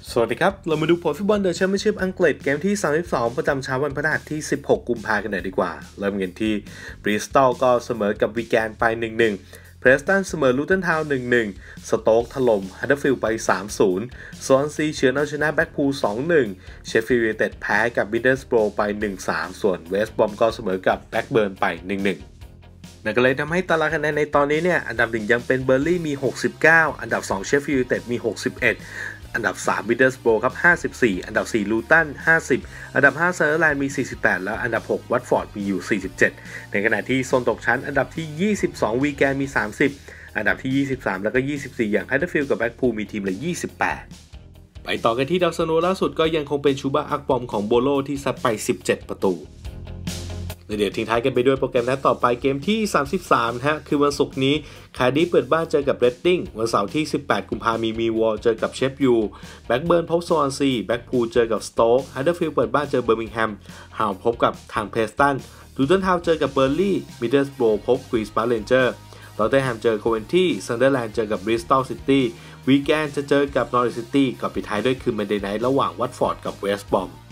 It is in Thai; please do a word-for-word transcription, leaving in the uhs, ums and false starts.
สวัสดีครับเรามาดูผลฟุตบอลเดอะแชมเปี้ยนชิพอังกฤษเกมที่สามสิบสองประจำเช้าวันพฤหัสที่สิบหกกุมภาพันธ์กันหน่อยดีกว่าเริ่มกันที่บริสตอลก็เสมอกับวีแกนไป หนึ่งหนึ่ง เพรสตันเสมอลูตันทาวน์ หนึ่งหนึ่ง สโต๊กถล่มฮัดเดอร์ฟิลด์ไป สามศูนย์ สวอนซีเฉือนเอาชนะแบ็กพูล สองหนึ่ง เชฟฟิลด์ยูไนเต็ดแพ้กับมิดเดิลสโบรไป หนึ่งสาม ส่วนเวสต์บรอมก็เสมอกับแบล็กเบิร์นไป หนึ่งหนึ่งนั่นก็เลยทำให้ตารางคะแนนในตอนนี้เนี่ยอันดับหนึ่งยังเป็นเบอร์ลี่มีหกสิบเก้าอันดับสองเชฟฟิลด์ยูไนเต็ดมีหกสิบเอ็ดอันดับสามมิดเดิลสโบรครับห้าสิบสี่อันดับสี่ลูตันห้าสิบอันดับห้าเซอร์แลนด์มีสี่สิบแปดแล้วอันดับหกวัตฟอร์ดมีอยู่สี่สิบเจ็ดในขณะที่โซนตกชั้นอันดับที่ยี่สิบสองวีแกนมีสามสิบอันดับที่ยี่สิบสามแล้วก็ยี่สิบสี่อย่างฮัดเดอร์ฟิลด์กับแบ็กพูลมีทีมละยี่สิบแปดไปต่อกันที่ดาวซันโวล่าสุดก็ยังคงเป็นชูบาอักบอมของโบโลที่ซัดไปสิบเจ็ดประตูเดี๋ยวทิ้งท้ายกันไปด้วยโปรแกรมนัดต่อไปเกมที่สามสิบสามนะฮะคือวันศุกร์นี้คาร์ดิฟเปิดบ้านเจอกับเรดดิ้งวันเสาร์ที่สิบแปดกุมภาพันธ์มีมีวอลเจอกับเชฟยูแบ็กเบิร์นพบสวอนซีแบ็กพูลเจอกับสโต๊กฮัดเดอร์ฟิลด์เปิดบ้านเจอเบอร์มิงแฮมฮาวพบกับทางเพสตันลูตันทาวน์เจอกับเบอร์ลี่มิดเดิลสโบรพบควีนส์พาร์คเรนเจอร์ลอตเทนแฮมเจอโคเวนทรีซันเดอร์แลนด์เจอกับบริสตอลซิตี้วีแกนจะเจอกับนอริทซิตี้กับปิดท้ายด้วยคืนมันเดย์ไนท์ระหว่างวัตฟอร์ดกับเวสต์บรอม